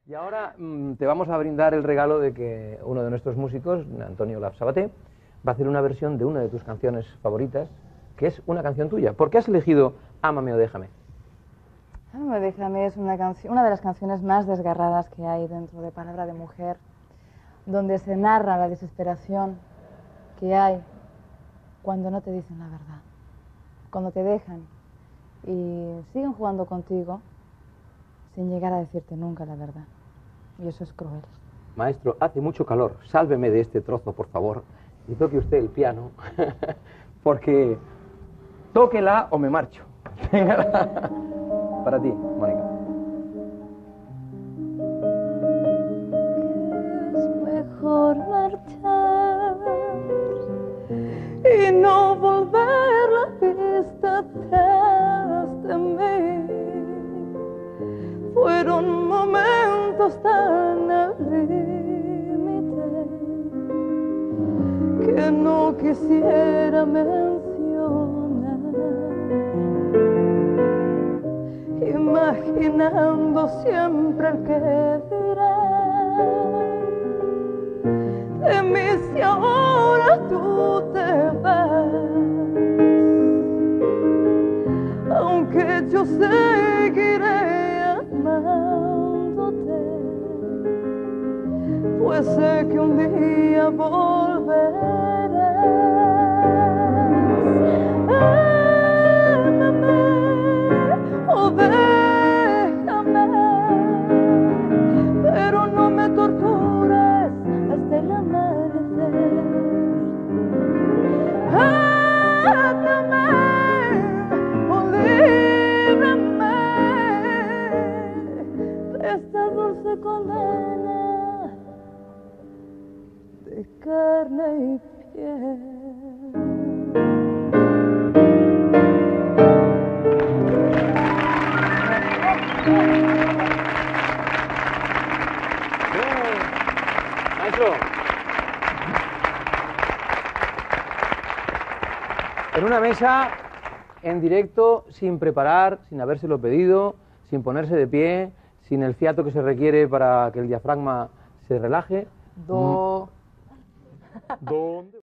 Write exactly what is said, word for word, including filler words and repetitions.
Y ahora mmm, te vamos a brindar el regalo de que uno de nuestros músicos, Antonio Laf Sabaté, va a hacer una versión de una de tus canciones favoritas, que es una canción tuya. ¿Por qué has elegido Ámame o Déjame? Ámame o Déjame es una, una de las canciones más desgarradas que hay dentro de Palabra de Mujer, donde se narra la desesperación que hay cuando no te dicen la verdad, cuando te dejan y siguen jugando contigo sin llegar a decirte nunca la verdad. Y eso es cruel. Maestro, hace mucho calor, sálveme de este trozo, por favor, y toque usted el piano, porque tóquela o me marcho. Para ti, Mónica. Es mejor marchar y no volver la vista atrás de mí. Fueron momentos tan al límite que no quisiera mencionar, imaginando siempre el que dirá de mí si ahora tú te vas, aunque yo seguiré amándote, pues sé que un día volverás. Ámame o déjame, pero no me tortures hasta el amanecer. Ámame o líbrame de esta dulce condena de carne y piel. Maestro, en una mesa, en directo, sin preparar, sin habérselo pedido, sin ponerse de pie, sin el fiato que se requiere para que el diafragma se relaje. Do. ¿Dónde?